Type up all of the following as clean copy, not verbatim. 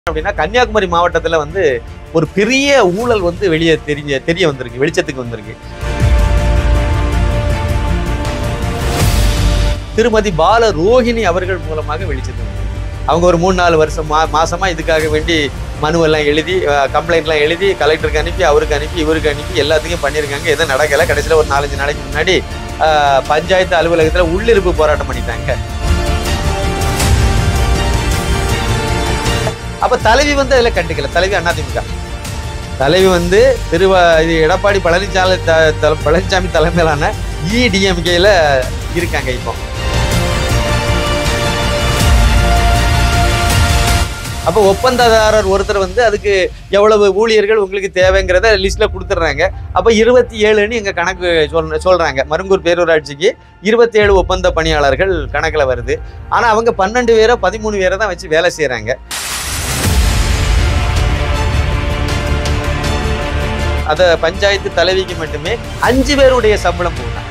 அப்படின்னா கன்னியாகுமரி மாவட்டத்துல வந்து ஒரு பெரிய ஊழல் வந்து தெரிய வந்திருக்கு, வெளிச்சத்துக்கு வந்திருக்கு. திருமதி பால ரோஹிணி அவர்கள் மூலமாக வெளிச்சத்துக்கு வந்திருக்கு. அவங்க ஒரு 3-4 வருஷம் மாசமா இதுக்காக வேண்டி மனுவெல்லாம் எழுதி, கம்ப்ளைண்ட்லாம் எழுதி, கலெக்டருக்கு அனுப்பி, அவருக்கு அனுப்பி, இவருக்கு அனுப்பி எல்லாத்துக்கும் பண்ணியிருக்காங்க. எதுவும் நடக்கலை. கடைசியில் ஒரு 4-5 நாளைக்கு முன்னாடி பஞ்சாயத்து அலுவலகத்தில் உள்ளிருப்பு போராட்டம் பண்ணிட்டாங்க. அப்ப தலைவி வந்து அதுல கண்டுக்கல. தலைவி அதிமுக தலைவி வந்து எடப்பாடி பழனிசாமி தலைமையிலான EDMKல இருக்காங்க. இப்போ அப்ப ஒப்பந்ததாரர் ஒருத்தர் வந்து அதுக்கு எவ்வளவு ஊழியர்கள் உங்களுக்கு தேவைங்கிறத லிஸ்ட்ல கொடுத்துட்றாங்க. அப்ப 27ன்னு எங்க கணக்கு சொல்றாங்க. மருங்கூர் பேரூராட்சிக்கு 27 ஒப்பந்த பணியாளர்கள் கணக்குல வருது. ஆனா அவங்க 12 பேரோ 13 பேரை தான் வச்சு வேலை செய்யறாங்க. அத பஞ்சாயத்து தலைவிக்கு மட்டுமே 5 பேருடைய சம்பளம் போகலாம்.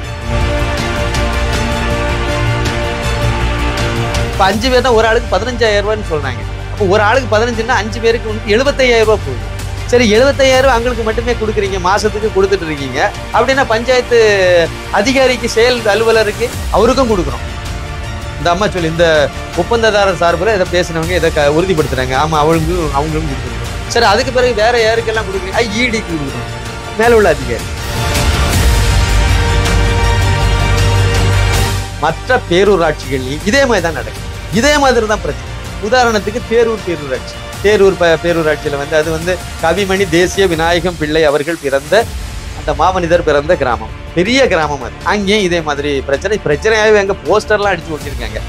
இப்ப 5 பேர் தான் ஒரு ஆளுக்கு 15,000 ரூபான்னு சொல்றாங்க. அப்போ ஒரு ஆளுக்கு 15ன்னா 5 பேருக்கு 75,000 ரூபாய் போகுது. சரி, 75,000 ரூபாய் அவங்களுக்கு மட்டுமே கொடுக்குறீங்க, மாசத்துக்கு கொடுத்துட்டு இருக்கீங்க அப்படின்னா பஞ்சாயத்து அதிகாரிக்கு, செயல் அலுவலருக்கு அவருக்கும் கொடுக்குறோம். இந்த அம்மா சொல்லி இந்த ஒப்பந்ததாரர் சார்பில் இதை பேசினவங்க இதை உறுதிப்படுத்துறாங்க. ஆமா, அவங்களும் கொடுக்குறோம். சரி, அதுக்கு பிறகு வேற யாருக்கெல்லாம் கொடுக்குறீங்க? EDக்கு கொடுக்குறோம், மேல உள்ள அதிகாரி. மற்ற பேரூராட்சிகள்லையும் இதே மாதிரி தான் நடக்கும். இதே மாதிரி தான் பிரச்சனை. உதாரணத்துக்கு தேரூர் பேரூராட்சியில் வந்து அது வந்து கவிமணி தேசிய விநாயகம் பிள்ளை அவர்கள் பிறந்த அந்த மாமனிதர் பிறந்த கிராமம், பெரிய கிராமம். அது அங்கேயும் இதே மாதிரி பிரச்சனையாகவே அங்கே போஸ்டர்லாம் அடிச்சு ஓட்டியிருக்காங்க.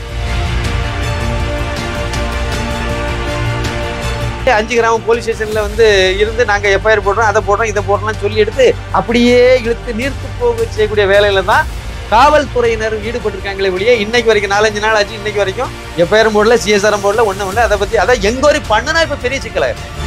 5 கிராமம் போலீஸ் ஸ்டேஷன்ல வந்து இருந்து நாங்க FIR போடுறோம், அதை போடுறோம், இதை போடுறோம்னு சொல்லி எடுத்து அப்படியே இழுத்து நீர்த்து போக செய்யக்கூடிய வேலையில தான் காவல்துறையினர் ஈடுபட்டிருக்காங்களே ஒழிய இன்னைக்கு வரைக்கும் 4-5 நாள் ஆச்சு, இன்னைக்கு வரைக்கும் FIR போடல, CSR போடல, ஒண்ணு அதை பத்தி அதான் எங்கோரி பண்ணுனா இப்ப பெரிய சிக்கல.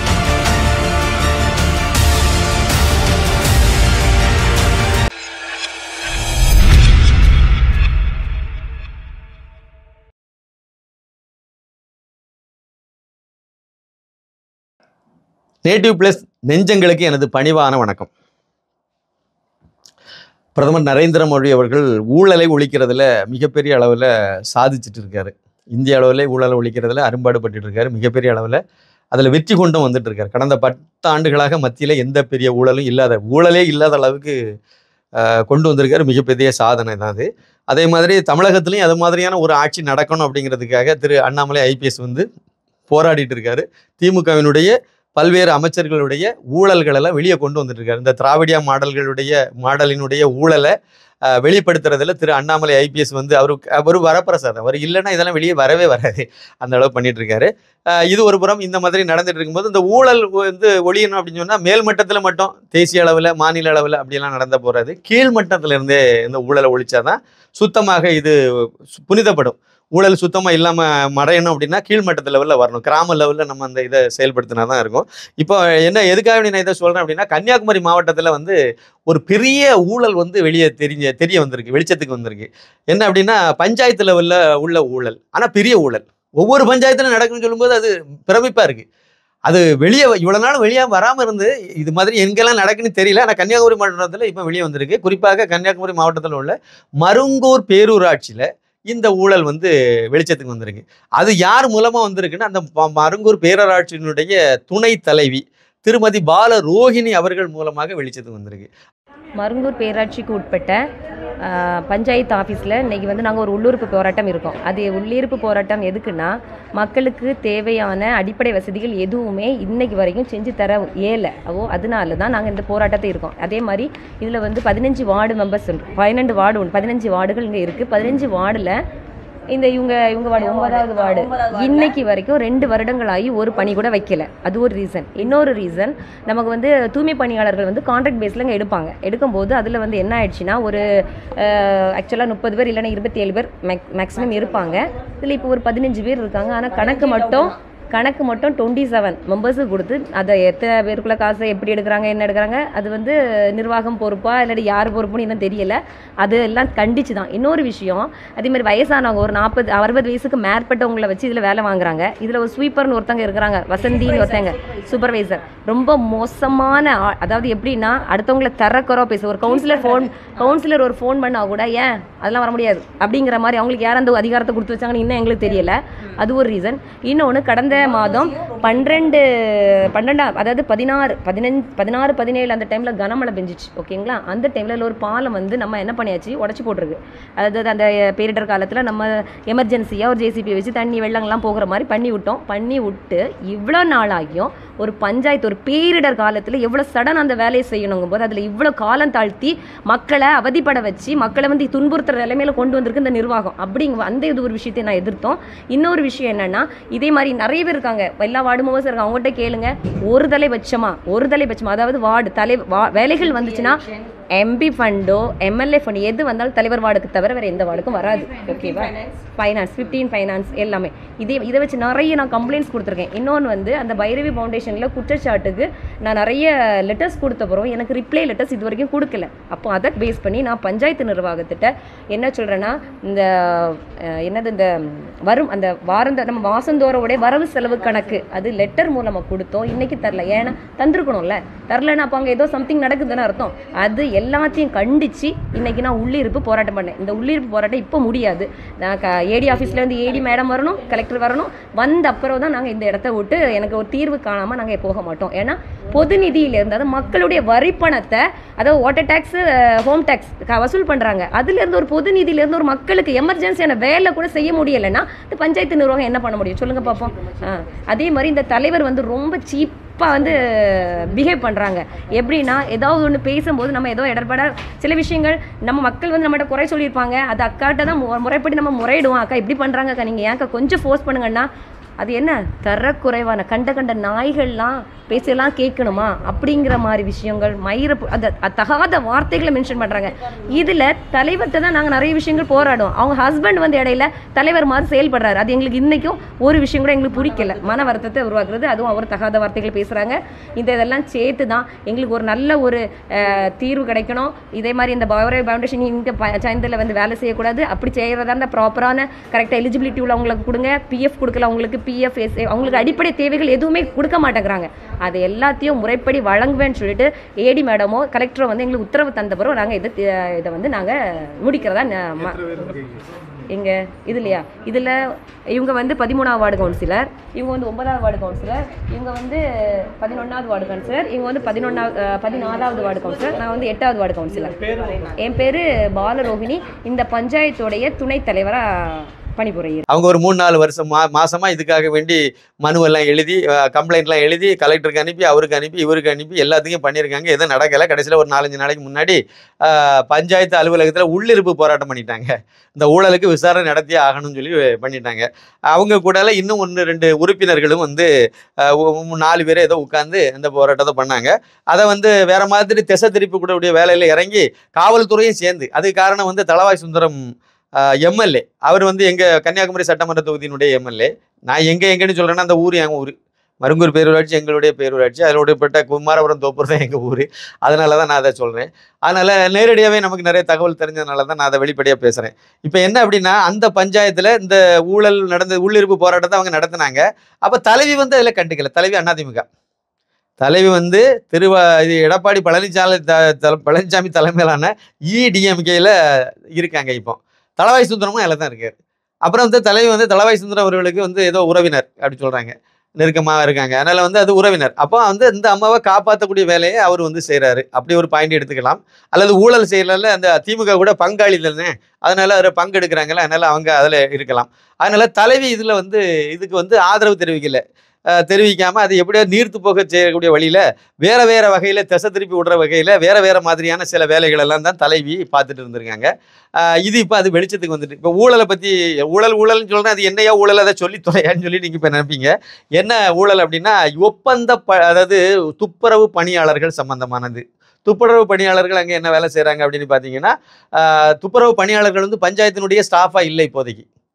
நேட்டிவ் பிளஸ் நெஞ்சங்களுக்கு எனது பணிவான வணக்கம். பிரதமர் நரேந்திர மோடி அவர்கள் ஊழலை ஒழிக்கிறதுல மிகப்பெரிய அளவில் சாதிச்சுட்டு இருக்காரு. இந்திய அளவில் ஊழலை ஒழிக்கிறதுல அரும்பாடுபட்டு இருக்காரு. மிகப்பெரிய அளவில் அதில் வெற்றி கொண்டும் வந்துட்டு இருக்காரு. கடந்த 10 ஆண்டுகளாக மத்தியில் எந்த பெரிய ஊழலே இல்லாத அளவுக்கு கொண்டு வந்திருக்காரு. மிகப்பெரிய சாதனை தான் அது. அதே மாதிரி தமிழகத்துலையும் அது மாதிரியான ஒரு ஆட்சி நடக்கணும் அப்படிங்கிறதுக்காக திரு அண்ணாமலை IPS வந்து போராடிட்டு இருக்காரு. திமுகவினுடைய பல்வேறு அமைச்சர்களுடைய ஊழல்கள் எல்லாம் வெளியே கொண்டு வந்துட்டு இருக்காரு. இந்த திராவிடியா மாடலினுடைய ஊழலை வெளிப்படுத்துறதுல திரு அண்ணாமலை IPS வந்து அவரு வரப்பிரசாதம். அவர் இல்லைன்னா இதெல்லாம் வெளியே வரவே வராது. அந்த அளவு பண்ணிட்டு இருக்காரு. இது ஒரு புறம் இந்த மாதிரி நடந்துட்டு இருக்கும்போது இந்த ஊழல் வந்து ஒழியணும் அப்படின்னு சொன்னா மேல்மட்டத்தில் மட்டும், தேசிய அளவில், மாநில அளவில் அப்படியெல்லாம் நடந்த போறாது. கீழ்மட்டத்துல இருந்தே இந்த ஊழலை ஒழிச்சாதான் சுத்தமாக இது புனிதப்படும். ஊழல் சுத்தமாக இல்லாமல் மறையணும் அப்படின்னா கீழ்மட்டத்து லெவலில் வரணும். கிராம லெவலில் நம்ம அந்த இதை செயல்படுத்தினா தான் இருக்கும். இப்போ எதுக்காக நான் இதை சொல்கிறேன் அப்படின்னா கன்னியாகுமரி மாவட்டத்தில் வந்து ஒரு பெரிய ஊழல் வந்து தெரிய வந்திருக்கு, வெளிச்சத்துக்கு வந்திருக்கு. என்ன அப்படின்னா பஞ்சாயத்து லெவலில் உள்ள ஊழல். ஆனால் பெரிய ஊழல் ஒவ்வொரு பஞ்சாயத்திலும் நடக்குன்னு சொல்லும்போது அது பிரமிப்பாக இருக்குது. அது இவ்வளோ நாள் வெளியே வராமல் இருந்து இது மாதிரி எங்கெல்லாம் நடக்குன்னு தெரியல. ஆனால் கன்னியாகுமரி மாவட்டத்தில் இப்போ வெளியே வந்திருக்கு. குறிப்பாக கன்னியாகுமரி மாவட்டத்தில் உள்ள மருங்கூர் பேரூராட்சியில் இந்த ஊழல் வந்து வெளிச்சத்துக்கு வந்திருக்கு. அது யார் மூலமா வந்திருக்குன்னா அந்த மருங்கூர் பேரூராட்சியினுடைய துணை தலைவி திருமதி பால ரோஹிணி அவர்கள் மூலமாக வெளிச்சத்துக்கு வந்திருக்கு. மருங்கூர் பேராட்சிக்கு உட்பட்ட பஞ்சாயத்து ஆஃபீஸில் இன்றைக்கி வந்து நாங்கள் ஒரு உள்ளிருப்பு போராட்டம் இருக்கோம். அது உள்ளிருப்பு போராட்டம் எதுக்குன்னா மக்களுக்கு தேவையான அடிப்படை வசதிகள் எதுவுமே இன்னைக்கு வரைக்கும் செஞ்சு தர அதனால தான் நாங்கள் இந்த போராட்டத்தை இருக்கோம். அதே மாதிரி இதில் வந்து 15 வார்டு மெம்பர்ஸ் உண்டு, 12 வார்டு உண்டு, 15 வார்டுகள் இங்கே இருக்குது. 15 வார்டில் இந்த இவங்க வார்டு 9வது வார்டு இன்னைக்கு வரைக்கும் 2 வருடங்களாகி ஒரு பணி கூட வைக்கல. அது ஒரு ரீசன். இன்னொரு ரீசன், நமக்கு வந்து தூய்மை பணியாளர்கள் வந்து கான்ட்ராக்ட் பேஸில் இங்கே எடுக்கும்போது அதில் வந்து என்ன ஆயிடுச்சுன்னா ஒரு ஆக்சுவலாக 30 பேர் இல்லைன்னா 27 பேர் மேக்ஸிமம் இருப்பாங்க. இதில் இப்போ ஒரு 15 பேர் இருக்காங்க. ஆனால் கணக்கு மட்டும் கணக்கு மட்டும் 27 மெம்பர்ஸுக்கு கொடுத்து அதை எத்தனை பேருக்குள்ள காசை எப்படி எடுக்கிறாங்க என்ன எடுக்கிறாங்க அது வந்து நிர்வாகம் பொறுப்பா இல்லாட்டி யார் பொறுப்புன்னு இன்னும் தெரியல. அது எல்லாம் கண்டிச்சு தான். இன்னொரு விஷயம், அதே மாதிரி வயசானவங்க ஒரு 40-60 வயசுக்கு மேற்பட்டவங்களை வச்சு இதில் வேலை வாங்குறாங்க. இதில் ஒரு ஸ்வீப்பர்னு ஒருத்தங்க இருக்கிறாங்க, வசந்தின்னு ஒருத்தங்க சூப்பர்வைசர். ரொம்ப மோசமான அதாவது எப்படின்னா அடுத்தவங்களை தரக்குறோ பேச ஒரு கவுன்சிலர் ஒரு ஃபோன் பண்ணால் கூட ஏன் அதெல்லாம் வர முடியாது அப்படிங்கிற மாதிரி அவங்களுக்கு யார் அந்த அதிகாரத்தை கொடுத்து வச்சாங்கன்னு இன்னும் எங்களுக்கு தெரியல. அது ஒரு ரீசன். இன்னொன்று, கடந்த மாதம் 12 அதாவது 16-17 அந்த டைமில் கனமழை பெஞ்சிச்சு. ஓகேங்களா? அந்த டைமில் ஒரு பாலம் வந்து நம்ம என்ன பண்ணியாச்சு, உடச்சி போட்டிருக்கு. அதாவது அந்த பேரிடர் காலத்தில் நம்ம எமர்ஜென்சியாக ஒரு ஜேசிபி வச்சு தண்ணி வெள்ளங்கள்லாம் போகிற மாதிரி பண்ணி விட்டு இவ்வளோ நாள் ஆகியும் ஒரு பஞ்சாயத்து ஒரு பேரிடர் காலத்தில் எவ்வளோ சடன் அந்த வேலையை செய்யணுங்கும் போது அதில் இவ்வளோ காலம் தாழ்த்தி மக்களை அவதிப்பட வச்சு மக்களை வந்து துன்புறுத்துற நிலைமையில கொண்டு வந்திருக்கு இந்த நிர்வாகம். அப்படிங்க இது ஒரு விஷயத்தை நான் எதிர்த்தோம். இன்னொரு விஷயம் என்னன்னா, இதே மாதிரி நிறைய பேர் இருக்காங்க, எல்லா வார்டு மெம்பர்ஸ் இருக்காங்க, அவங்ககிட்ட கேளுங்க. ஒரு தலைபட்சமா அதாவது வேலைகள் வந்துச்சுன்னா எம்பி ஃபண்டோ எம்எல்ஏ ஃபண்ட் எது வந்தாலும் தலைவர் வார்டுக்கு தவிர வேறு எந்த வார்டுக்கும் வராது. ஓகேவா? ஃபைனான்ஸ் 15 ஃபைனான்ஸ் எல்லாமே இதை வச்சு நிறைய நான் கம்ப்ளைண்ட்ஸ் கொடுத்துருக்கேன். இன்னொன்று வந்து அந்த பைரவி ஃபவுண்டேஷனில் குற்றச்சாட்டுக்கு நான் நிறைய லெட்டர்ஸ் கொடுத்த பிறகு எனக்கு ரிப்ளை லெட்டர்ஸ் இது வரைக்கும் கொடுக்கல. அப்போ அதை பேஸ் பண்ணி நான் பஞ்சாயத்து நிர்வாகத்திட்ட என்ன சொல்கிறேன்னா, இந்த இந்த வரும் அந்த நம்ம மாதந்தோறவுடைய வரவு செலவு கணக்கு அது லெட்டர் மூலமாக கொடுத்தோம். இன்றைக்கி தரல, ஏன்னா தந்துருக்கணும்ல, தரலன்னா அப்போ அங்கே ஏதோ சம்திங் நடக்குதுன்னு அர்த்தம். அது எல்லாத்தையும் கண்டித்து இன்றைக்கி நான் உள்ளிருப்பு போராட்டம் பண்ணேன். இந்த உள்ளிருப்பு போராட்டம் இப்போ முடியாது. நான் ஏடி ஆஃபீஸில் வந்து ஏடி மேடம் வரணும், கலெக்டர் வரணும், வந்த அப்புறம் தான் நாங்கள் இந்த இடத்த விட்டு எனக்கு ஒரு தீர்வு காணாமல் நாங்கள் போக மாட்டோம். ஏன்னா பொது நிதியிலேருந்து அதாவது மக்களுடைய வரிப்பணத்தை, அதாவது வாட்டர் டேக்ஸு, ஹோம் டேக்ஸ் வசூல் பண்ணுறாங்க. அதுலேருந்து ஒரு பொது நிதியிலேருந்து ஒரு மக்களுக்கு எமர்ஜென்சியான வேலை கூட செய்ய முடியலைன்னா இந்த பஞ்சாயத்து நிர்வாகம் என்ன பண்ண முடியும் சொல்லுங்கள் பார்ப்போம். அதே மாதிரி இந்த தலைவர் வந்து ரொம்ப சீப்பாக வந்து பிஹேவ் பண்ணுறாங்க. எப்படின்னா ஏதாவது ஒன்று பேசும்போது நம்ம ஏதோ இடர்பட சில விஷயங்கள் நம்ம மக்கள் வந்து நம்மகிட்ட குறை சொல்லியிருப்பாங்க, அது அக்காட்ட தான் முறைப்படி நம்ம முறையிடுவோம். அக்கா இப்படி பண்ணுறாங்க அக்கா, நீங்கள் ஏன்க்கா கொஞ்சம் ஃபோர்ஸ் பண்ணுங்கன்னா அது என்ன தரக்குறைவான கண்ட நாய்கள்லாம் பேசலாம் கேட்கணுமா அப்படிங்கிற மாதிரி விஷயங்கள் அந்த தகாத வார்த்தைகளை மென்ஷன் பண்ணுறாங்க. இதில் தலைவர்கிட்ட தான் நாங்கள் நிறைய விஷயங்கள் போராடுவோம். அவங்க ஹஸ்பண்ட் வந்து இடையில தலைவர் மாதிரி செயல்படுறாரு. அது எங்களுக்கு இன்றைக்கும் ஒரு விஷயம் கூட எங்களுக்கு பிடிக்கல, மன வருத்தத்தை உருவாக்குறது. அதுவும் அவர் தகாத வார்த்தைகள் பேசுகிறாங்க. இதெல்லாம் சேர்த்து தான் எங்களுக்கு ஒரு நல்ல ஒரு தீர்வு கிடைக்கணும். இதே மாதிரி இந்த பைரவி ஃபவுண்டேஷன் இந்த பஞ்சாயத்தில் வந்து வேலை செய்யக்கூடாது. அப்படி செய்கிறதா இருந்தால் ப்ராப்பரான கரெக்டாக எலிஜிபிலிட்டி உள்ள அவங்களுக்கு கொடுங்க. பிஎஃப் கொடுக்கல அவங்களுக்கு, பிஎஃப் அவங்களுக்கு அடிப்படை தேவைகள் எதுவுமே கொடுக்க மாட்டேங்கிறாங்க. அது எல்லாத்தையும் முறைப்படி வழங்குவேன்னு சொல்லிட்டு ஏடி மேடமோ கலெக்டரோ வந்து எங்களுக்கு உத்தரவு தந்த பிறகு நாங்கள் இதை வந்து நாங்கள் முடிக்கிறதா எங்கள் இதுலையா இதில் இவங்க வந்து 13ஆவது வார்டு கவுன்சிலர், இவங்க வந்து 9ஆவது வார்டு கவுன்சிலர், இவங்க வந்து 11ஆவது வார்டு கவுன்சிலர், இவங்க வந்து 14ஆவது வார்டு கவுன்சிலர், நான் வந்து 8ஆவது வார்டு கவுன்சிலர். என் பேர் பாலரோகிணி. இந்த பஞ்சாயத்துடைய துணைத் தலைவராக பணிபுரியும். அவங்க ஒரு 3-4 வருஷம் மாசமா இதுக்காக வேண்டி மனுவெல்லாம் எழுதி கம்ப்ளைண்ட்லாம் எழுதி கலெக்டருக்கு அனுப்பி அவருக்கு அனுப்பி இவருக்கு அனுப்பி எல்லாத்தையும் பண்ணியிருக்காங்க. எதுவும் நடக்கலை. கடைசியில் ஒரு 4-5 நாளைக்கு முன்னாடி பஞ்சாயத்து அலுவலகத்தில் உள்ளிருப்பு போராட்டம் பண்ணிட்டாங்க. இந்த ஊழலுக்கு விசாரணை நடத்தியே ஆகணும்னு சொல்லி பண்ணிட்டாங்க. அவங்க கூட இன்னும் 1-2 உறுப்பினர்களும் வந்து 4 பேர் ஏதோ உட்காந்து இந்த போராட்டத்தை பண்ணாங்க. அதை வந்து வேற மாதிரி திசை திருப்பி கூடக்கூடிய வேலையில் இறங்கி காவல்துறையும் சேர்ந்து, அதுக்கு காரணம் வந்து தளவாய் சுந்தரம் எம்எல்ஏ. அவர் வந்து எங்கள் கன்னியாகுமரி சட்டமன்ற தொகுதியினுடைய எம்எல்ஏ. நான் எங்கேன்னு சொல்கிறேன்னா அந்த ஊர் எங்கள் ஊர் மருங்கூர் பேரூராட்சி, எங்களுடைய பேரூராட்சி. அதில் உடைப்பட்ட குமாரபுரம் தோப்பூர் தான் எங்கள் ஊர். அதனால தான் நான் அதை சொல்கிறேன். அதனால் நேரடியாகவே நமக்கு நிறைய தகவல் தெரிஞ்சதுனால தான் நான் அதை வெளிப்படையாக பேசுகிறேன். இப்போ என்ன அப்படின்னா, அந்த பஞ்சாயத்தில் இந்த ஊழல் நடந்த உள்ளிருப்பு போராட்டத்தை அவங்க நடத்தினாங்க. அப்போ தலைவி வந்து அதில் கண்டுக்கல. தலைவி அதிமுக தலைவி வந்து இது எடப்பாடி பழனிசாமி தலைமையிலான இடிஎம்கேயில் இருக்காங்க. இப்போ தளவாய் சுந்தரமும் அதில் தான் இருக்கார். அப்புறம் வந்து தலைவி வந்து தளவாய் சுந்தரம் அவர்களுக்கு வந்து ஏதோ உறவினர் அப்படி சொல்கிறாங்க, நெருக்கமாக இருக்காங்க. அதனால் வந்து அது உறவினர். அப்போ வந்து இந்த அம்மாவை காப்பாற்றக்கூடிய வேலையை அவர் வந்து செய்கிறாரு. அப்படி ஒரு பாயிண்ட் எடுத்துக்கலாம். அல்லது ஊழல் செய்யல அந்த திமுக கூட பங்காளி தானே, அதனால் அதில் பங்கெடுக்கிறாங்களே, அதனால் அவங்க அதில் இருக்கலாம். அதனால் தலைவி இதில் வந்து இதுக்கு வந்து ஆதரவு தெரிவிக்காமல் அது எப்படியோ நீர்த்து போக செய்யக்கூடிய வழியில் வேறு வகையில் திசை திருப்பி விடுற வகையில் வேறு மாதிரியான சில வேலைகளெல்லாம் தான் தலைவி பார்த்துட்டு இருந்திருக்காங்க. இது இப்போ அது வெளிச்சத்துக்கு வந்துட்டு இப்போ ஊழலை பற்றி ஊழல்னு சொல்கிறேன். அது என்னையா ஊழல், அதை சொல்லி தொலையான்னு சொல்லி நீங்கள் இப்போ நினைப்பீங்க. என்ன ஊழல் அப்படின்னா அதாவது துப்புரவு பணியாளர்கள் சம்பந்தமானது. துப்புரவு பணியாளர்கள் அங்கே என்ன வேலை செய்கிறாங்க அப்படின்னு பார்த்தீங்கன்னா, துப்புரவு பணியாளர்கள் வந்து பஞ்சாயத்தினுடைய ஸ்டாஃபாக இல்லை இப்போதைக்கு.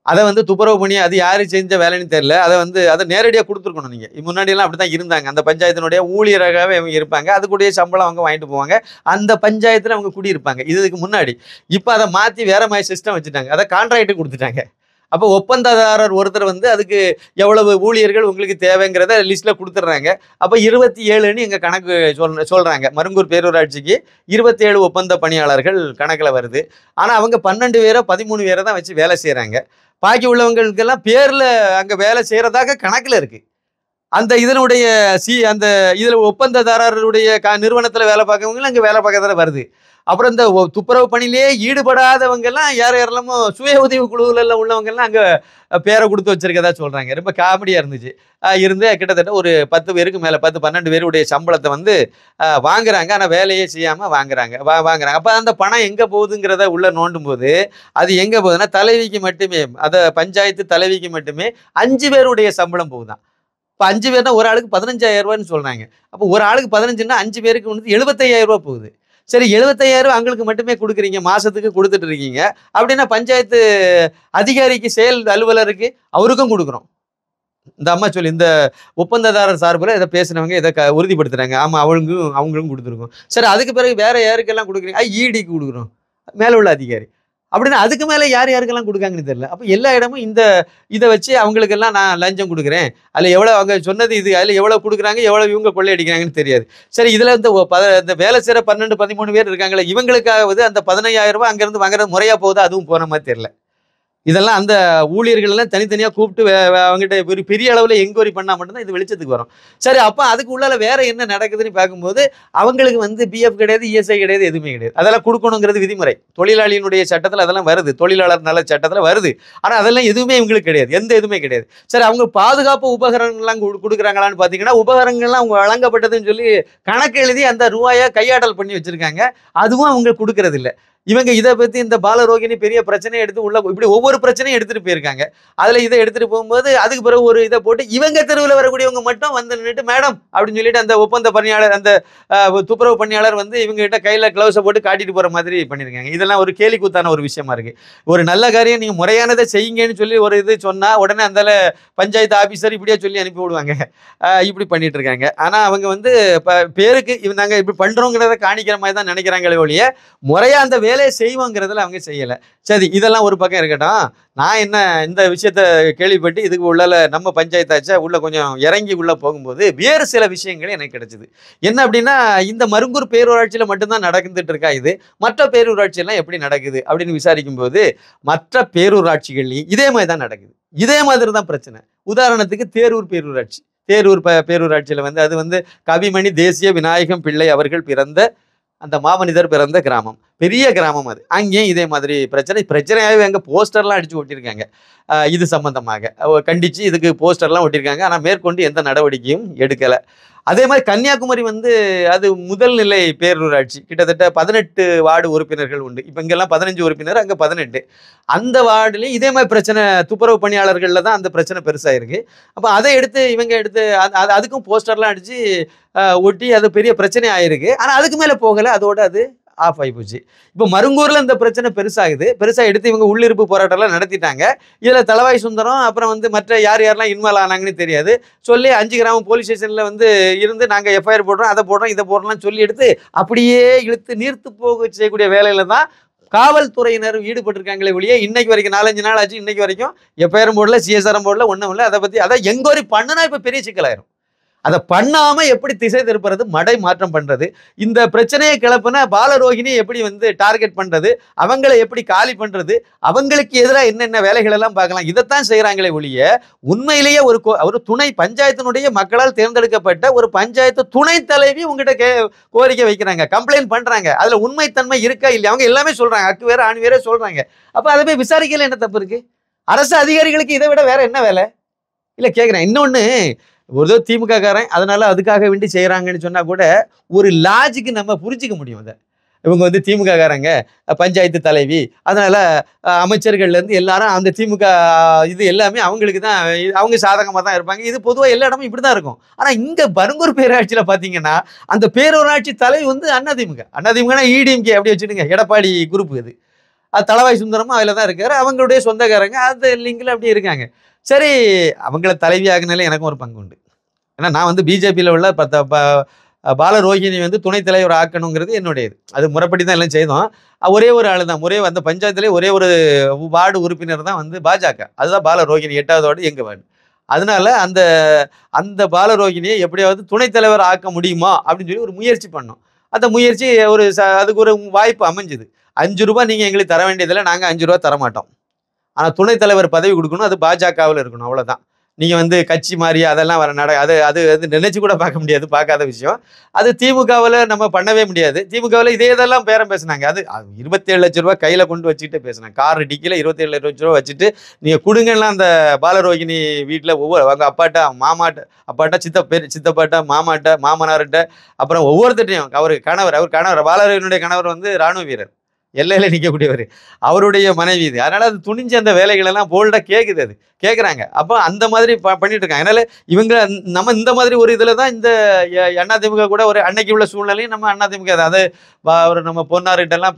அதை வந்து துப்புரவு பண்ணி அது யாரு செஞ்ச வேலைன்னு தெரியல. அதை நேரடியாக கொடுத்துருக்கணும். நீங்கள் முன்னாடியெல்லாம் அப்படி தான் இருந்தாங்க. அந்த பஞ்சாயத்தினுடைய ஊழியராகவே அவங்க இருப்பாங்க. அதுக்குடைய சம்பளம் அவங்க வாங்கிட்டு போவாங்க. அந்த பஞ்சாயத்தில் அவங்க குடியிருப்பாங்க. இதுக்கு முன்னாடி. இப்போ அதை மாற்றி வேற மாதிரி சிஸ்டம் வச்சுட்டாங்க. அதை கான்ட்ராக்ட்டு கொடுத்துட்டாங்க. அப்போ ஒப்பந்ததாரர் ஒருத்தர் வந்து அதுக்கு எவ்வளவு ஊழியர்கள் உங்களுக்கு தேவைங்கிறத லிஸ்ட்டில் கொடுத்துட்றாங்க. அப்போ 27ன்னு எங்கள் கணக்கு சொல்கிறாங்க. மருங்கூர் பேரூராட்சிக்கு 27 ஒப்பந்த பணியாளர்கள் கணக்கில் வருது. ஆனால் அவங்க 12 பேரை 13 பேரை தான் வச்சு வேலை செய்கிறாங்க. பாக்கி உள்ளவங்களுக்கெல்லாம் பேரில் அங்கே வேலை செய்கிறதாக கணக்கில் இருக்குது. அந்த இதனுடைய அந்த இதில் ஒப்பந்ததாரருடைய நிறுவனத்தில் வேலை பார்க்கறவங்களும் அங்கே வேலை பார்க்கறதால வருது. அப்புறம் இந்த துப்புரவு பணியிலே ஈடுபடாதவங்கெல்லாம் யாரெல்லாமோ சுய உதவி குழுவில் உள்ளவங்கெல்லாம் அங்கே பேரை கொடுத்து வச்சிருக்கதா சொல்கிறாங்க. ரொம்ப காமெடியாக இருந்துச்சு. கிட்டத்தட்ட ஒரு 10 பேருக்கு மேலே 10-12 பேருடைய சம்பளத்தை வந்து வாங்குறாங்க. ஆனால் வேலையே செய்யாமல் வாங்குறாங்க. அப்போ அந்த பணம் எங்கே போகுதுங்கிறத உள்ளே நோண்டும் போது அது எங்கே போகுதுன்னா தலைவிக்கு மட்டுமே, அதை பஞ்சாயத்து தலைவிக்கு மட்டுமே 5 பேருடைய சம்பளம் போகுதான். இப்போ 5 பேர்னா ஒரு ஆளுக்கு 15,000 ரூபான்னு சொல்கிறாங்க. அப்போ ஒரு ஆளுக்கு 15ன்னா 5 பேருக்கு வந்து 75,000 ரூபா போகுது. சரி, 75,000 அவங்களுக்கு மட்டுமே கொடுக்குறீங்க, மாதத்துக்கு கொடுத்துட்டு இருக்கீங்க அப்படின்னா பஞ்சாயத்து அதிகாரிக்கு, செயல் அலுவலருக்கு அவருக்கும் கொடுக்குறோம். இந்த அம்மா சொல்லி இந்த ஒப்பந்ததாரர் சார்பில் இதை பேசினவங்க இதை உறுதிப்படுத்துகிறாங்க. ஆமாம், அவங்களுக்கும் கொடுத்துருக்கோம். சரி, அதுக்கு பிறகு வேற யாருக்கெல்லாம் கொடுக்குறீங்க? இடிக்கு கொடுக்குறோம், மேலே உள்ள அதிகாரி. அப்படின்னா அதுக்கு மேலே யாருக்கெல்லாம் கொடுக்காங்கன்னு தெரியல. அப்போ எல்லா இடமும் இதை வச்சு அவங்களுக்கெல்லாம் நான் லஞ்சம் கொடுக்குறேன், அதில் எவ்வளோ அவங்க சொன்னது இது, அதில் எவ்வளோ கொடுக்குறாங்க, எவ்வளோ இவங்க கொள்ளையடிக்கிறாங்கன்னு தெரியாது. சரி, இதில் இந்த வேலை செய்கிற 12-13 பேர் இருக்காங்களே, இவங்களுக்காவது அந்த 15,000 ரூபாய் அங்கேருந்து வாங்குறது முறையாக போகுது, அதுவும் போன மாதிரி தெரியல. இதெல்லாம் அந்த ஊழியர்கள் எல்லாம் தனித்தனியாக கூப்பிட்டு அவங்ககிட்ட ஒரு பெரிய அளவில் என்கொயரி பண்ணால் மட்டும்தான் இது வெளிச்சத்துக்கு வரும். சரி, அப்போ அதுக்கு உள்ளால வேற என்ன நடக்குதுன்னு பார்க்கும்போது அவங்களுக்கு வந்து பிஎஃப் கிடையாது, இஎஸ்ஐ கிடையாது, எதுவுமே கிடையாது. அதெல்லாம் கொடுக்கணுங்கிறது விதிமுறை, தொழிலாளியினுடைய சட்டத்தில் அதெல்லாம் வருது, தொழிலாளர் நல சட்டத்தில் வருது. ஆனால் அதெல்லாம் எதுவுமே இவங்களுக்கு கிடையாது, எந்த எதுவுமே கிடையாது. சரி, அவங்க பாதுகாப்பு உபகரணங்கள்லாம் கொடுக்குறாங்களான்னு பார்த்தீங்கன்னா உபகரணங்கள்லாம் அவங்க வழங்கப்பட்டதுன்னு சொல்லி கணக்கு எழுதி அந்த ரூபாயை கையாடல் பண்ணி வச்சிருக்காங்க. அதுவும் அவங்க கொடுக்கறது இல்லை. இவங்க இதை பற்றி இந்த பாலரோகிணி பெரிய பிரச்சனையை எடுத்து உள்ள இப்படி ஒவ்வொரு பிரச்சனையும் எடுத்துகிட்டு போயிருக்காங்க. அதில் இதை எடுத்துகிட்டு போகும்போது அதுக்கு பிறகு ஒரு இதை போட்டு இவங்க தெருவில் வரக்கூடியவங்க மட்டும் வந்து நின்றுட்டு மேடம் அப்படின்னு சொல்லிட்டு அந்த ஒப்பந்த பணியாளர், அந்த துப்புரவு பணியாளர் வந்து இவங்ககிட்ட கையில் க்ளவுஸை போட்டு காட்டிட்டு போகிற மாதிரி பண்ணியிருக்காங்க. இதெல்லாம் ஒரு கேலிக்கூத்தான ஒரு விஷயமா இருக்குது. ஒரு நல்ல காரியம் நீங்கள் முறையானதை செய்யுங்கன்னு சொல்லி ஒரு இது சொன்னால் உடனே அந்த பஞ்சாயத்து ஆஃபீஸர் இப்படியே சொல்லி அனுப்பி விடுவாங்க. இப்படி பண்ணிட்டு இருக்காங்க. ஆனால் அவங்க வந்து பேருக்கு நாங்கள் இப்படி பண்ணுறோங்கிறத காணிக்கிற மாதிரி தான் நினைக்கிறாங்களே ஒழிய முறையாக அந்த வேலையை செய்வோங்கிறதுல அவங்க செய்யலை. சரி, இதெல்லாம் ஒரு பக்கம் இருக்கட்டும். நான் என்ன இந்த விஷயத்த கேள்விப்பட்டு இதுக்கு உள்ளால நம்ம பஞ்சாயத்தாச்சா உள்ள கொஞ்சம் இறங்கி உள்ள போகும்போது வேறு சில விஷயங்கள் எனக்கு கிடைச்சிது. என்ன அப்படின்னா, இந்த மருங்கூர் பேரூராட்சியில் மட்டும்தான் நடந்துட்டு இருக்கா இது, மற்ற பேரூராட்சியெல்லாம் எப்படி நடக்குது அப்படின்னு விசாரிக்கும் போது மற்ற பேரூராட்சிகள்லையும் இதே மாதிரி தான் நடக்குது. இதே மாதிரி தான் பிரச்சனை. உதாரணத்துக்கு தேரூர் பேரூராட்சி. தேரூர் பேரூராட்சியில் வந்து அது வந்து கவிமணி தேசிய விநாயகம் பிள்ளை அவர்கள் பிறந்த அந்த மாமனிதர் பிறந்த கிராமம், பெரிய கிராமம் அது. அங்கேயும் இதே மாதிரி பிரச்சனையாகவே அங்கே போஸ்டர்லாம் அடித்து ஒட்டியிருக்காங்க. இது சம்பந்தமாக கண்டித்து இதுக்கு போஸ்டர்லாம் ஒட்டியிருக்காங்க. ஆனால் மேற்கொண்டு எந்த நடவடிக்கையும் எடுக்கலை. அதே மாதிரி கன்னியாகுமரி வந்து அது முதல் நிலை பேரூராட்சி. கிட்டத்தட்ட 18 வார்டு உறுப்பினர்கள் உண்டு. இப்போ இங்கெல்லாம் 15 உறுப்பினர், அங்கே 18. அந்த வார்டுலேயும் இதே மாதிரி பிரச்சனை, துப்புரவு பணியாளர்களில் தான் அந்த பிரச்சனை பெருசாக இருக்குது. அப்போ அதை எடுத்து இவங்க எடுத்து அதுக்கும் போஸ்டர்லாம் அடித்து ஒட்டி அது பெரிய பிரச்சனை ஆயிருக்கு. ஆனால் அதுக்கு மேலே போகலை, அதோடு அது ஆஃப் ஆகி போச்சு. இப்போ மருங்கூரில் இந்த பிரச்சனை பெருசாக எடுத்து இவங்க உள்ளிருப்பு போராட்டம்லாம் நடத்திட்டாங்க. இதில் தளவாய் சுந்தரம் அப்புறம் வந்து மற்ற யாரெல்லாம் இன்வால்வ் ஆனாங்கன்னு தெரியாது சொல்லி 5 கிராமம் போலீஸ் ஸ்டேஷனில் வந்து இருந்து நாங்கள் எஃப்ஐஆர் போடுறோம், அதை போடுறோம், இதை போடுறோம்லாம் சொல்லி எடுத்து அப்படியே இழுத்து நீர்த்து போக செய்யக்கூடிய வேலையில் தான் காவல்துறையினர் ஈடுபட்டிருக்காங்களே ஒழிய இன்னைக்கு வரைக்கும் 4-5 நாள் ஆச்சு, இன்னைக்கு வரைக்கும் எஃப்ஐஆரும் போடல, சிஎஸ்ஆரும் போடல, ஒன்றும் இல்லை. அதை என்கொயரி பண்ணுனா இப்போ பெரிய சிக்கலாயிரும். அதை பண்ணாம எப்படி திசை திருப்புறது, மடை மாற்றம் பண்றது, இந்த பிரச்சனையை கிளப்புன பாலரோகிணி எப்படி வந்து டார்கெட் பண்றது, அவங்களை எப்படி காலி பண்றது, அவங்களுக்கு எதிராக என்னென்ன வேலைகள் எல்லாம் பார்க்கலாம், இதைத்தான் செய்யறாங்களே ஒழிய உண்மையிலேயே ஒரு துணை பஞ்சாயத்தினுடைய மக்களால் தேர்ந்தெடுக்கப்பட்ட ஒரு பஞ்சாயத்து துணை தலைவி உங்ககிட்ட கோரிக்கை வைக்கிறாங்க, கம்ப்ளைண்ட் பண்றாங்க. அதுல உண்மைத்தன்மை இருக்கா இல்லையா அவங்க எல்லாமே சொல்றாங்க, அக்கு வேற ஆணி வேற சொல்றாங்க. அப்ப அதை போய் விசாரிக்கல என்ன தப்பு இருக்கு? அரசு அதிகாரிகளுக்கு இதை விட வேற என்ன வேலை இல்லை கேட்குறேன். இன்னொன்று, ஒரு திமுக காரன் அதனால அதுக்காக வேண்டி செய்கிறாங்கன்னு சொன்னால் கூட ஒரு லாஜிக்கு நம்ம புரிஞ்சிக்க முடியும். அதை இவங்க வந்து திமுக காரங்க, பஞ்சாயத்து தலைவி, அதனால அமைச்சர்கள்லேருந்து எல்லாரும் அந்த திமுக இது எல்லாமே அவங்களுக்கு தான், அவங்க சாதகமாக தான் இருப்பாங்க. இது பொதுவாக எல்லா இடமும் இப்படி தான் இருக்கும். ஆனால் இங்கே மருங்கூர் பேரூராட்சியில் பார்த்தீங்கன்னா அந்த பேரூராட்சி தலைவி வந்து அதிமுகனா இடிஎம்கே அப்படி வச்சுடுங்க, எடப்பாடி குரூப் இது. அது தளவாய் சுந்தரமும் அதில் தான் இருக்காரு. அவங்களுடைய சொந்தக்காரங்க அந்த லிங்கில் அப்படி இருக்காங்க. சரி, அவங்கள தலைவியாகினாலே எனக்கும் ஒரு பங்கு உண்டு. ஏன்னா நான் வந்து பிஜேபியில் உள்ள பால ரோஹிணி வந்து துணைத் தலைவர் ஆக்கணுங்கிறது என்னுடைய இது. அது முறைப்படி தான் எல்லாம் செய்தோம். ஒரே ஒரு ஆள் தான், அந்த பஞ்சாயத்துலேயே ஒரே ஒரு வார்டு உறுப்பினர் தான் வந்து பாஜக. அதுதான் பால ரோஹிணி 8வது வார்டு எங்கள் வார்டு. அதனால அந்த அந்த பால ரோஹிணியை எப்படியாவது துணைத் தலைவர் ஆக்க முடியுமா அப்படின்னு சொல்லி ஒரு முயற்சி பண்ணோம். அந்த முயற்சி அதுக்கு ஒரு வாய்ப்பு அமைஞ்சுது. ₹5 நீங்கள் எங்களுக்கு தர வேண்டியதில்லை, நாங்கள் ₹5 தரமாட்டோம். ஆனால் துணைத் தலைவர் பதவி கொடுக்கணும், அது பாஜகவில் இருக்கணும், அவ்வளோதான். நீங்கள் வந்து கட்சி மாறி அதெல்லாம் அது அது அது நினைச்சு கூட பார்க்க முடியாது, பார்க்காத விஷயம். அது திமுகவில் நம்ம பண்ணவே முடியாது. திமுகவில் இதெல்லாம் பேரம் பேசினாங்க. அது ₹27 லட்சம் கையில் கொண்டு வச்சுக்கிட்டே பேசினாங்க. கார் டிக்கியில் ₹27 லட்சம் வச்சுட்டு நீங்கள் கொடுங்கலாம். அந்த பாலரோகிணி வீட்டில் அவங்க அப்பாட்ட அப்பாட்ட சித்தப்பாட்ட மாமாட்ட மாமனார்கிட்ட அப்புறம் ஒவ்வொருத்தட்டையும் அவர் கணவர் பாலரோகிணியுடைய கணவர் வந்து இராணுவ வீரர், எல்லையில் நிற்கக்கூடியவர், அவருடைய மனைவி இது. அதனால் அது துணிஞ்சு அந்த வேலைகளெல்லாம் போல்டாக கேட்குது, அது கேட்குறாங்க. அப்போ அந்த மாதிரி பண்ணிட்டு இருக்காங்க. அதனால் இவங்க நம்ம இந்த மாதிரி ஒரு இதில் தான் இந்த அதிமுக கூட ஒரு அன்னைக்கு உள்ள சூழ்நிலையும் நம்ம அதிமுக அதாவது அவர் நம்ம பொன்னார்கிட்டலாம்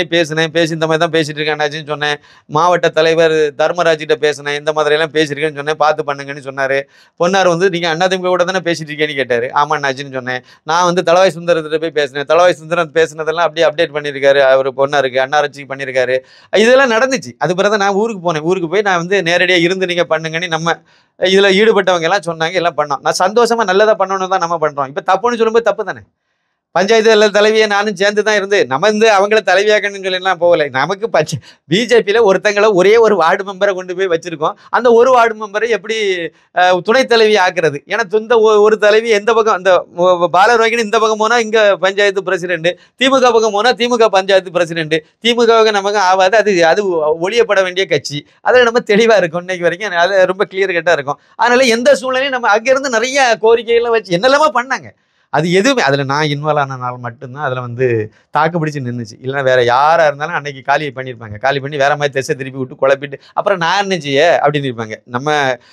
பேசி இந்த மாதிரி தான் பேசிட்டு இருக்கேன் அண்ணாச்சின்னு சொன்னேன். மாவட்ட தலைவர் தர்மராஜிட்ட பேசினேன், இந்த மாதிரியெல்லாம் பேசியிருக்கேன்னு சொன்னேன், பார்த்து பண்ணுங்கன்னு சொன்னார். பொன்னார் வந்து நீங்கள் அதிமுக கூட தானே பேசிட்டு இருக்கேன்னு கேட்டார். ஆமாம் அண்ணாச்சின்னு சொன்னேன். நான் வந்து தளவாய் சுந்தரத்திட்ட போய் பேசினேன். தளவாய் சுந்தரம் பேசினதெல்லாம் அப்படியே அப்டேட் பண்ணியிருக்காரு அவர் பொன்னாருக்கு, அண்ணாச்சிக்கு பண்ணியிருக்காரு. இதெல்லாம் நடந்துச்சு. அது பிறகு நான் ஊருக்கு போனேன். ஊருக்கு போய் நான் வந்து நேரடியாக இருந்து நீங்கள் பண்ணுங்கன்னு நம்ம இதில் ஈடுபட்டவங்க எல்லாம் சொன்னாங்க, எல்லாம் பண்ணோம். நான் சந்தோஷமாக நல்லதாக பண்ணணும் தான் நம்ம பண்ணுறோம். இப்போ தப்புன்னு சொல்லும்போது தப்பு தானே. பஞ்சாயத்து தலைவியை நானும் சேர்ந்து தான் இருந்து நம்ம வந்து அவங்கள தலைவியாக்கணும்னு சொல்லிலாம் போகலை. நமக்கு பிஜேபியில் ஒருத்தங்களை ஒரே ஒரு வார்டு மெம்பரை கொண்டு போய் வச்சுருக்கோம். அந்த ஒரு வார்டு மெம்பரை எப்படி துணைத் தலைவி ஆக்குறது? ஏன்னா இந்த ஒரு தலைவி எந்த பக்கம் அந்த பாலரோகிணி இந்த பக்கம் போனால் இங்கே பஞ்சாயத்து பிரசிடென்ட், திமுக பக்கம் போனால் திமுக பஞ்சாயத்து பிரசிடென்ட். திமுகவுக்கு நமக்கு ஆகாது, அது ஒழியப்பட வேண்டிய கட்சி. அதில் நம்ம தெளிவாக இருக்கும். இன்னைக்கு வரைக்கும் அது ரொம்ப கிளியர் கட்டாக இருக்கும். அதனால் எந்த சூழ்நிலையும் நம்ம அங்கேருந்து நிறைய கோரிக்கைகள்லாம் வச்சு என்னெல்லாமோ பண்ணாங்க. அது எதுவுமே அதில் நான் இன்வால்வ் ஆனனால மட்டும்தான் அதில் வந்து தாக்கு பிடிச்சி நின்றுச்சு. இல்லைன்னா வேறு யாராக இருந்தாலும் அன்னைக்கு காலி பண்ணியிருப்பாங்க. காலி பண்ணி வேறு மாதிரி திசை திருப்பி விட்டு குழப்பிட்டு அப்புறம் நான் என்ன செய்ய அப்படின்னு இருப்பாங்க. நம்ம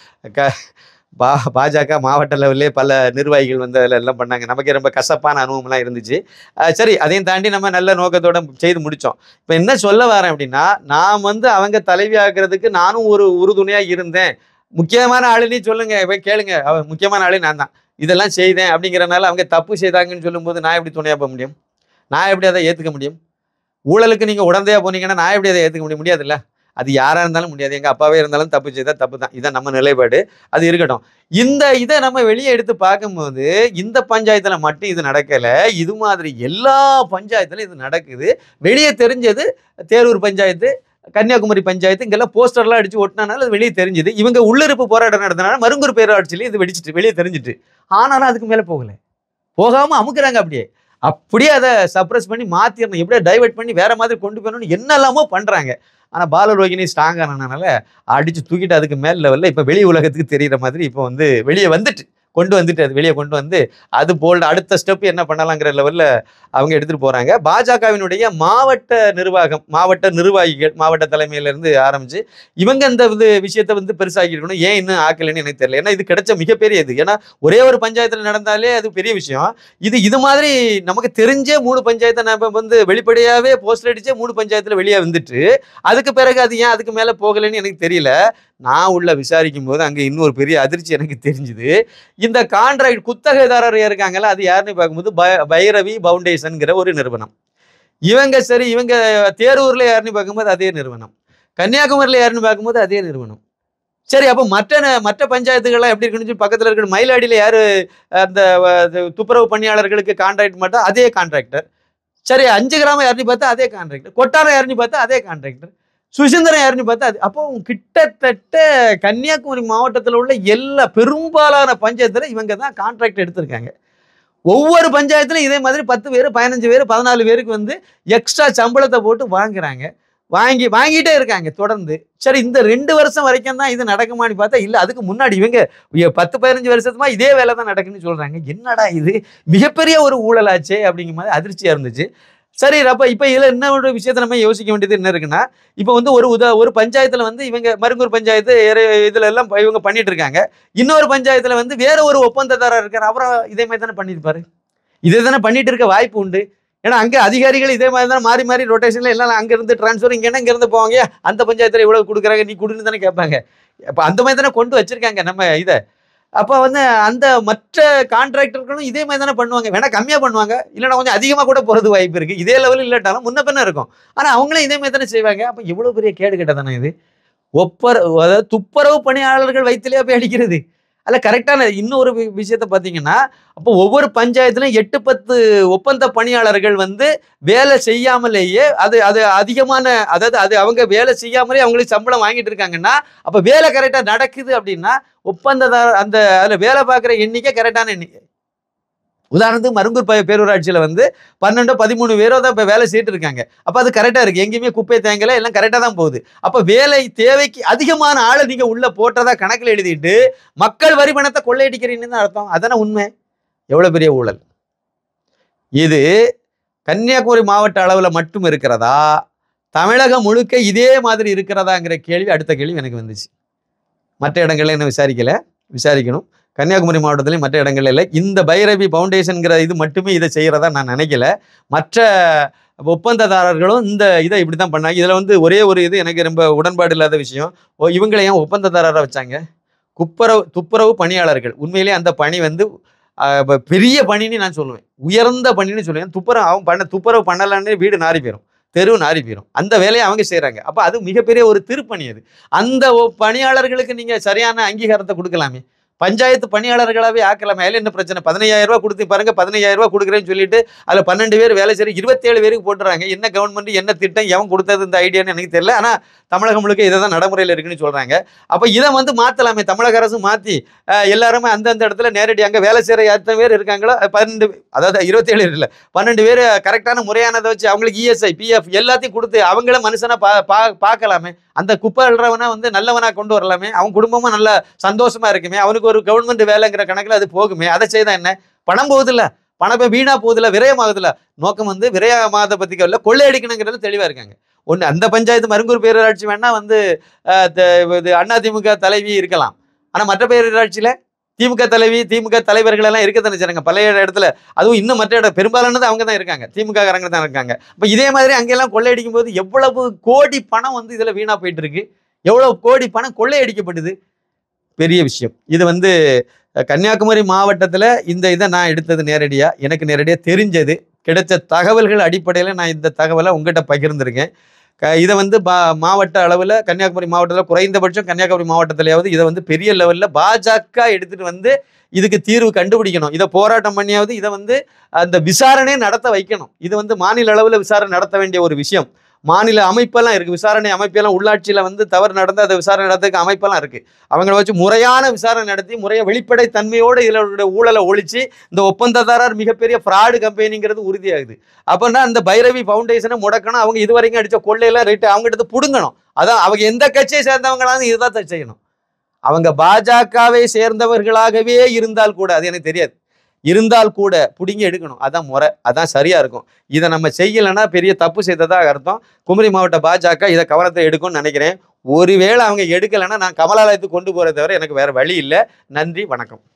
பாஜக மாவட்ட லெவல்லே பல நிர்வாகிகள் வந்து அதில் எல்லாம் பண்ணாங்க. நமக்கே ரொம்ப கசப்பான அனுபவம்லாம் இருந்துச்சு. சரி, அதையும் தாண்டி நம்ம நல்ல நோக்கத்தோடு செய்து முடித்தோம். இப்போ என்ன சொல்ல வரேன் அப்படின்னா, நான் வந்து அவங்க தலைவி ஆக்குறதுக்கு நானும் ஒரு உறுதுணையாக இருந்தேன். முக்கியமான ஆளுன்னு சொல்லுங்க, போய் கேளுங்க, முக்கியமான ஆளு நான் தான் இதெல்லாம் செய்தேன் அப்படிங்கிறனால அவங்க தப்பு செய்தாங்கன்னு சொல்லும்போது நான் எப்படி துணையாக போக முடியும்? நான் எப்படி அதை ஏற்றுக்க முடியும்? ஊழலுக்கு நீங்கள் உடந்தையாக போனீங்கன்னா நான் எப்படி அதை ஏற்றுக்க முடியாதுல்ல? அது யாராக இருந்தாலும் முடியாது. எங்கள் அப்பாவே இருந்தாலும் தப்பு செய்தால் தப்பு தான். இதான் நம்ம நிலைப்பாடு. அது இருக்கட்டும். இதை நம்ம வெளியே எடுத்து பார்க்கும்போது இந்த பஞ்சாயத்தில் மட்டும் இது நடக்கலை, இது மாதிரி எல்லா பஞ்சாயத்துலையும் இது நடக்குது. வெளியே தெரிஞ்சது தேரூர் பஞ்சாயத்து, கன்னியாகுமரி பஞ்சாயத்து, இங்கெல்லாம் போஸ்டர்லாம் அடிச்சு ஒட்டினால அது வெளியே தெரிஞ்சுது. இவங்க உள்ளிருப்பு போராட்டம் நடத்தினால மருங்கூர் பேராட்சியிலையும் இது வெடிச்சிட்டு வெளியே தெரிஞ்சிட்டு. ஆனாலும் அதுக்கு மேலே போகாமல் அமுக்குறாங்க. அப்படியே அதை சப்ரஸ் பண்ணி மாற்றிடணும், எப்படியா டைவெர்ட் பண்ணி வேற மாதிரி கொண்டு போகணும்னு என்னெல்லாமோ பண்ணுறாங்க. ஆனால் பாலரோகிணி ஸ்ட்ராங் ஆனதுனால அடித்து தூக்கிட்டு அதுக்கு மேல் லெவலில் இப்போ வெளி உலகத்துக்கு தெரிகிற மாதிரி இப்போ வந்து வெளியே அது வெளியே கொண்டு வந்து அது போல்டு அடுத்த ஸ்டெப் என்ன பண்ணலாங்கிற லெவலில் அவங்க எடுத்துகிட்டு போகிறாங்க. பாஜகவினுடைய மாவட்ட நிர்வாகிகள், மாவட்ட தலைமையிலேருந்து ஆரம்பித்து இவங்க இந்த விஷயத்தை வந்து பெருசாகிருக்கணும். ஏன் இன்னும் ஆக்கலைன்னு எனக்கு தெரியல. ஏன்னா இது கிடைச்ச மிகப்பெரிய இது. ஏன்னா ஒரே ஒரு பஞ்சாயத்தில் நடந்தாலே அது பெரிய விஷயம். இது மாதிரி நமக்கு தெரிஞ்சே 3 பஞ்சாயத்தை நம்ம வந்து வெளிப்படையாகவே போஸ்டர் அடிச்சே 3 பஞ்சாயத்தில் வெளியே வந்துட்டு அதுக்கு பிறகு அது ஏன் அதுக்கு மேலே போகலைன்னு எனக்கு தெரியல. நான் உள்ள விசாரிக்கும் போது அங்கே இன்னொரு பெரிய அதிர்ச்சி எனக்கு தெரிஞ்சுது. இந்த கான்ட்ராக்ட் குத்தகைதாரர் இருக்காங்கல்ல, அது யாருன்னு பார்க்கும்போது பைரவி பவுண்டேஷன்கிற ஒரு நிறுவனம். இவங்க தேரூர்ல யாருன்னு பார்க்கும்போது அதே நிறுவனம், கன்னியாகுமரியில் யாருன்னு பார்க்கும்போது அதே நிறுவனம். சரி, அப்போ மற்ற பஞ்சாயத்துகள்லாம் எப்படி இருக்குன்னு பக்கத்தில் இருக்கிற மயிலாடியில் யார் அந்த துப்புரவு பணியாளர்களுக்கு கான்ட்ராக்ட் மட்டும் அதே கான்ட்ராக்டர். சரி, 5 கிராமம் யாருன்னு பார்த்தா அதே கான்ட்ராக்டர், கொட்டாரம் யாருன்னு பார்த்தா அதே கான்ட்ராக்டர், சுசீந்திரம் யாருன்னு பார்த்தா அது. அப்போ கிட்டத்தட்ட கன்னியாகுமரி மாவட்டத்தில் உள்ள எல்லா பெரும்பாலான பஞ்சாயத்தில் இவங்க தான் கான்ட்ராக்ட் எடுத்திருக்காங்க. ஒவ்வொரு பஞ்சாயத்துலையும் இதே மாதிரி 10 பேர் 15 பேர் 14 பேருக்கு வந்து எக்ஸ்ட்ரா சம்பளத்தை போட்டு வாங்கிட்டே இருக்காங்க தொடர்ந்து. சரி, இந்த 2 வருஷம் வரைக்கும் தான் இது நடக்குமான்னு பார்த்தா இல்லை, அதுக்கு முன்னாடி இவங்க 10-15 வருஷத்துமா இதே வேலை தான் நடக்குன்னு சொல்கிறாங்க. என்னடா இது மிகப்பெரிய ஒரு ஊழலாச்சே அப்படிங்கிற மாதிரி அதிர்ச்சியாக இருந்துச்சு. சரி, அப்போ இப்போ இதில் என்ன ஒரு விஷயத்தை நம்ம யோசிக்க வேண்டியது என்ன இருக்குன்னா, இப்போ வந்து ஒரு பஞ்சாயத்தில் வந்து இவங்க மருங்கூர் பஞ்சாயத்து இதில் எல்லாம் இவங்க பண்ணிட்டு இருக்காங்க. இன்னொரு பஞ்சாயத்தில் வந்து வேற ஒரு ஒப்பந்ததாரர் இருக்கார், அப்புறம் இதே மாதிரி தானே பண்ணியிருப்பாரு. இதே தானே பண்ணிட்டு இருக்க வாய்ப்பு உண்டு. ஏன்னா அங்கே அதிகாரிகள் இதே மாதிரி தான் மாறி மாறி ரொட்டேஷனில் எல்லாம் அங்கேருந்து ட்ரான்ஸ்ஃபர் இங்கேருந்து போவாங்க, அந்த பஞ்சாயத்தில் இவ்வளோ கொடுக்குறாங்க நீ கொடுன்னு தானே கேட்பாங்க. அப்போ அந்த மாதிரி தானே கொண்டு வச்சுருக்காங்க நம்ம இதை. அப்போ வந்து அந்த மற்ற கான்ட்ராக்டர்களும் இதே மாதிரி தானே பண்ணுவாங்க. வேணா கம்மியாக பண்ணுவாங்க, இல்லைன்னா கொஞ்சம் அதிகமாக கூட போகிறது வாய்ப்பு இருக்குது. இதே லெவலில் இல்லாட்டாலும் முன்ன பின்ன இருக்கும். ஆனால் அவங்களும் இதே மாதிரி தானே செய்வாங்க. அப்போ எவ்வளோ பெரிய கேடு கெட்டதானே இது. அதாவது துப்புரவு பணியாளர்கள் வயிற்றுலையா போய் அடிக்கிறது. அதில் கரெக்டான இன்னொரு விஷயத்த பார்த்தீங்கன்னா, அப்போ ஒவ்வொரு பஞ்சாயத்துலையும் 8-10 ஒப்பந்த பணியாளர்கள் வந்து வேலை செய்யாமலேயே அது அது அதிகமான, அதாவது அது அவங்க வேலை செய்யாமலே அவங்களுக்கு சம்பளம் வாங்கிட்டு இருக்காங்கன்னா, அப்போ வேலை கரெக்டாக நடக்குது அப்படின்னா ஒப்பந்ததாரர் அந்த அதில் வேலை பார்க்குற எண்ணிக்கை கரெக்டான எண்ணிக்கை. உதாரணத்துக்கு மருங்கூர் பேரூராட்சியில் வந்து 12-13 பேரோ தான் இப்போ வேலை செய்துட்டு இருக்காங்க. அப்போ அது கரெக்டாக இருக்குது, எங்கேயுமே குப்பை தேங்கலை, எல்லாம் கரெக்டாக தான் போகுது. அப்போ வேலை தேவைக்கு அதிகமான ஆளை நீங்கள் உள்ளே போட்டதா கணக்கில் எழுதிட்டு மக்கள் வரி பணத்தை கொள்ளையடிக்கிறீங்கன்னு தான் அர்த்தம். அதான உண்மை. எவ்வளோ பெரிய ஊழல் இது. கன்னியாகுமரி மாவட்ட அளவில் மட்டும் இருக்கிறதா, தமிழகம் முழுக்க இதே மாதிரி இருக்கிறதாங்கிற கேள்வி அடுத்த கேள்வி எனக்கு வந்துச்சு. மற்ற இடங்கள்ல என்ன விசாரிக்கணும். கன்னியாகுமரி மாவட்டத்திலையும் மற்ற இடங்கள்ல இல்லை. இந்த பைரவி ஃபவுண்டேஷன்கிற இது மட்டுமே இதை செய்கிறதா நான் நினைக்கல. மற்ற ஒப்பந்ததாரர்களும் இந்த இதை இப்படி தான் பண்ணாங்க. இதில் வந்து ஒரே ஒரு இது எனக்கு ரொம்ப உடன்பாடு இல்லாத விஷயம், இவங்களை ஏன் ஒப்பந்ததாரராக வச்சாங்க? துப்புரவு பணியாளர்கள். உண்மையிலேயே அந்த பணி வந்து பெரிய பணின்னு நான் சொல்லுவேன், உயர்ந்த பணின்னு சொல்லுவேன். துப்புரவு பண்ணலான்னு வீடு நாரி போயிடும், தெரு நாரி போயிடும். அந்த வேலையை அவங்க செய்கிறாங்க. அப்போ அது மிகப்பெரிய ஒரு திருப்பணி. அது அந்த பணியாளர்களுக்கு நீங்கள் சரியான அங்கீகாரத்தை கொடுக்கலாமே, பஞ்சாயத்து பணியாளர்களாகவே ஆக்கலாமே. அதில் என்ன பிரச்சனை? 15,000 ரூபா கொடுத்து பாருங்க, 15,000 ரூபா கொடுக்குறேன்னு சொல்லிட்டு அதில் 12 பேர் வேலை செய்ய 27 பேருக்கு போட்டுறாங்க. என்ன கவர்மெண்ட், என்ன திட்டம், எவன் கொடுத்தது இந்த ஐடியான்னு எனக்கு தெரியல. ஆனால் தமிழகம் முழுக்க இதை தான் நடைமுறையில் இருக்குன்னு சொல்கிறாங்க. அப்போ இதை வந்து மாற்றலாமே, தமிழக அரசு மாற்றி எல்லாருமே அந்தந்த இடத்துல நேரடி அங்கே வேலை செய்கிற எத்தனை பேர் இருக்காங்களோ 12, அதாவது 27 இல்லை 12 பேர் கரெக்டான முறையானதை வச்சு அவங்களுக்கு இஎஸ்ஐ பிஎஃப் எல்லாத்தையும் கொடுத்து அவங்கள மனுஷனை பார்க்கலாமே. அந்த குப்பை அள்ளுறவனை வந்து நல்லவனா கொண்டு வரலாமே, அவன் குடும்பமும் நல்ல சந்தோஷமா இருக்குமே, அவனுக்கு ஒரு கவர்மெண்ட் வேலைங்கிற கணக்கில் அது போகுமே. அதை செய்தா என்ன? பணம் போகுதில்ல, பணம் வீணா போகுதில்ல, விரயமாகுதில்ல. நோக்கம் வந்து விரயமாகதை பற்றி கவலை, கொள்ளையடிக்கணுங்கிறது தெளிவாக இருக்காங்க. ஒன்று அந்த பஞ்சாயத்து மருங்கூர் பேரூராட்சி வேணா வந்து அதிமுக தலைவி இருக்கலாம். ஆனால் மற்ற பேரூராட்சியில் திமுக தலைவி திமுக தலைவர்கள் எல்லாம் இருக்கத்தானே செய்றாங்க பழைய இடத்துல. அதுவும் இன்னும் மற்ற இடம் பெரும்பாலானது அவங்க தான் இருக்காங்க, திமுக காரங்க தான் இருக்காங்க. இப்போ இதே மாதிரி அங்கெல்லாம் கொள்ளையடிக்கும் போது எவ்வளவு கோடி பணம் வந்து இதில் வீணாக போயிட்டு இருக்கு, எவ்வளவு கோடி பணம் கொள்ளையடிக்கப்படுது. பெரிய விஷயம் இது. வந்து கன்னியாகுமரி மாவட்டத்தில் இந்த இதை நான் எடுத்தது நேரடியாக, எனக்கு நேரடியாக தெரிஞ்சது, கிடைச்ச தகவல்கள் அடிப்படையில் நான் இந்த தகவலை உங்கள்கிட்ட பகிர்ந்துருக்கேன். இதை வந்து மாவட்ட அளவில் கன்னியாகுமரி மாவட்டத்தில் குறைந்தபட்சம் கன்னியாகுமரி மாவட்டத்திலேயாவது இதை வந்து பெரிய லெவலில் பாஜக எடுத்துகிட்டு வந்து இதுக்கு தீர்வு கண்டுபிடிக்கணும். இதை போராட்டம் பண்ணியாவது இதை வந்து அந்த விசாரணை நடத்த வைக்கணும். இது வந்து மாநில அளவில் விசாரணை நடத்த வேண்டிய ஒரு விஷயம். மாநில அமைப்பெல்லாம் இருக்குது, விசாரணை அமைப்பெல்லாம் உள்ளாட்சியில் வந்து தவறு நடந்து அதை விசாரணை நடத்துக்கு அமைப்பெல்லாம் இருக்குது. அவங்கள வச்சு முறையான விசாரணை நடத்தி முறையாக வெளிப்படை தன்மையோடு இதில் ஊழலை ஒழிச்சு இந்த ஒப்பந்ததாரர் மிகப்பெரிய ஃப்ராடு கம்பெனிங்கிறது உறுதியாகுது. அப்படின்னா அந்த பைரவி ஃபவுண்டேஷனை முடக்கணும். அவங்க இது வரைக்கும் அடித்த கொள்ளையெல்லாம் ரேட்டு அவங்ககிட்ட பிடுங்கணும். அதான் அவங்க எந்த கட்சியை சேர்ந்தவங்களாலும் இதுதான் செய்யணும். அவங்க பாஜகவை சேர்ந்தவர்களாகவே இருந்தால் கூட, அது எனக்கு தெரியாது, இருந்தால் கூட பிடுங்கி எடுக்கணும். அதான் முறை, அதான் சரியா இருக்கும். இதை நம்ம செய்யலைன்னா பெரிய தப்பு செய்ததாக அர்த்தம். குமரி மாவட்ட பாஜக இதை கவனத்தை எடுக்கும்னு நினைக்கிறேன். ஒருவேளை அவங்க எடுக்கலைன்னா நான் கமலாலயத்துக்கு கொண்டு போகிறத தவிர எனக்கு வேற வழி இல்லை. நன்றி, வணக்கம்.